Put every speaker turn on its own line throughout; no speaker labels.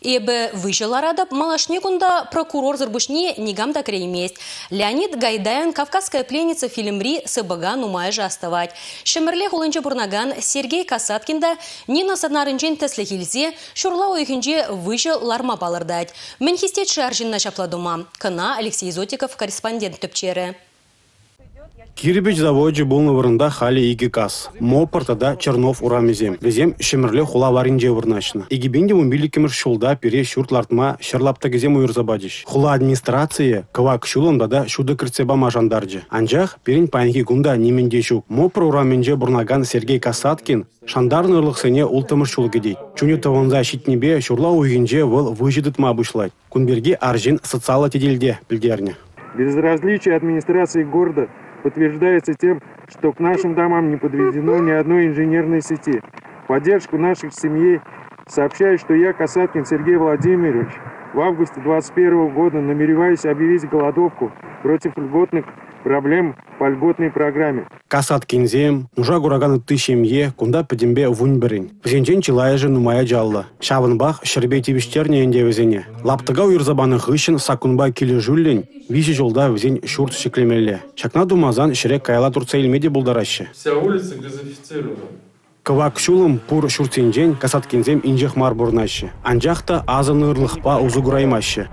Эбі выжыларадып, малашнекунда прокурор зырбышне негамда креймест. Леонид Гайдаyan «Кавказская пленница» фильмри сыбыган умай жастывать. Шымырле хулынчы бурнаган Сергей Касаткинда Нина Саднарынчен тәслихилзе шурла ойхынче выжыл ларма балырдать. Менхистет шаржинна шапладума. Кына Алексей Зотиков, корреспондент төпчері.
Кирбич заводжи болны вырында хали иги кас. Мо портада Чернов урамезем. Везем шемірле хула варинже вырначна. Игибенде мумбиликемір шулда пере шуртлартма шырлапта кезем уйырзабадиш. Хула администрация кывак шулында да шуды кірцеба мажандарджы. Анжақ перен пайнги гунда неменде шук. Мо про ураменже бурнаган Сергей Касаткин шандарны ырлықсене ултымыр шулы гедей. Чуне таванза щитнебе шурла уйгенже выл выжидытма бушлать. Кунберги аржин социала теделде пильдерне.
Безразличие администрации города подтверждается тем, что к нашим домам не подведено ни одной инженерной сети. В поддержку наших семей сообщаю, что я, Касаткин Сергей Владимирович, в августе 2021 года намереваюсь объявить голодовку против льготных проблем по льготной программе.
Касаткинзем, нужа гураганы тысячемье, кунда подембе вуньберин. Взенчен чилая же нумая джалла. Шаванбах шербети виштерне индевезене. Лаптыга уйрзабаны хыщен сакунба килі жүллен, виши жолда взень шурт шеклемелле. Шакна думазан шерек кайла турца илмеде булдараще.
Вся улица газифицирована.
Кывак шулым пур шуртинжен Касаткинзем инжех марбурнаще. Анжахта азын ырлықпа узугураймаще.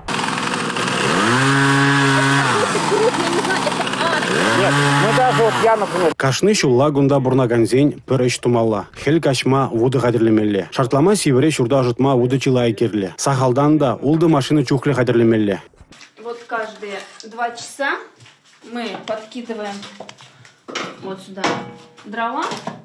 Кашны шулла гунда бурнаганзень пөрөш тумалла. Хел кашма вуды қадірлемелле. Шартлама сивере шурда жытма вуды чилай керле. Сахалдан да улды машины чухле қадірлемелле.
Вот каждые 2 часа мы подкидываем вот сюда дрова.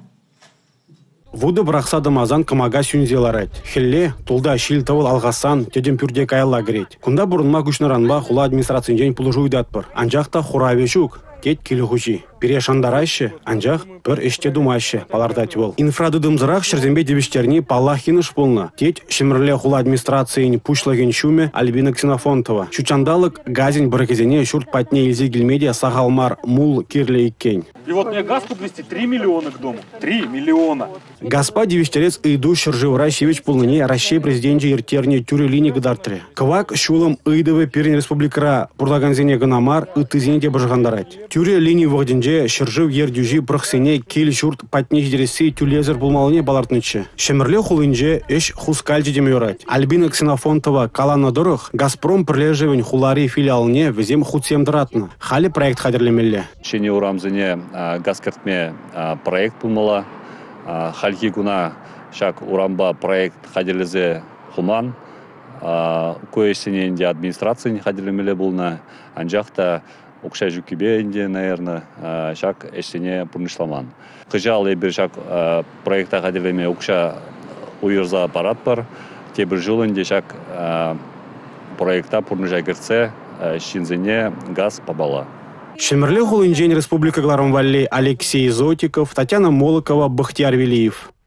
Вуды брақсады мазан кымага сюнзеларайт. Хелле тулда шилтавыл алғасан тедем пюрде кайла греть. Кунда бурынма күшнаранба хула администрациян пулы жуйдатпыр. Анжақта хуравешук. Тет килюхучи. Перешандарайще, анжақ бір іште думайще, палардать бол. Инфрадыдымзырақ шырзембе дебіштерні паллахиныш болна. Тет шымырле хула администрациян пушлаген шуме Альбина Ксенофонтова. Шучандалық газин біркезене шурт патне илзе гельмедия сағалмар мул кирле иккен.
И вот мне газ подвести 3 миллиона к дому. 3 миллиона.
Гаспа девиштерец иду Шыржеврай Севич полныне Россия президенте ертерне тюре линии гадартре. Квак шулым идывы перен республикара пурлаганзене гынамар ытызене де бажгандарать. Тюре линии вогденже Шыржев ердюжи прохсене кел шурт патнеж дересі тюлезер булмалыне балартнычы. Шемірле хулынже эш хускальджи демюрать. Альбина Ксенофонтова Каланадорых Газпром прилежевень хулари филиалне везем хутсемдратны. Хали проект хадерлемелле.
Чене урамзене газкартме проект булмала. Хальки гуна шак урамба проект хадерлезе хуман. Коесене инде администрация не хадерлемелле булна. Анжахта Укша жукибе инде, наверное, шак эшене пурнышламан. Кыжал ебір шак проекта хадерлеме укша уйырза аппарат бар. Тебір жыл инде шак проекта пурныжа кірце шинзене газ побала.
Шемірле хул инженер республика Гларамвалли Алексей Зотиков, Татьяна Молокова, Бахтияр Велиев.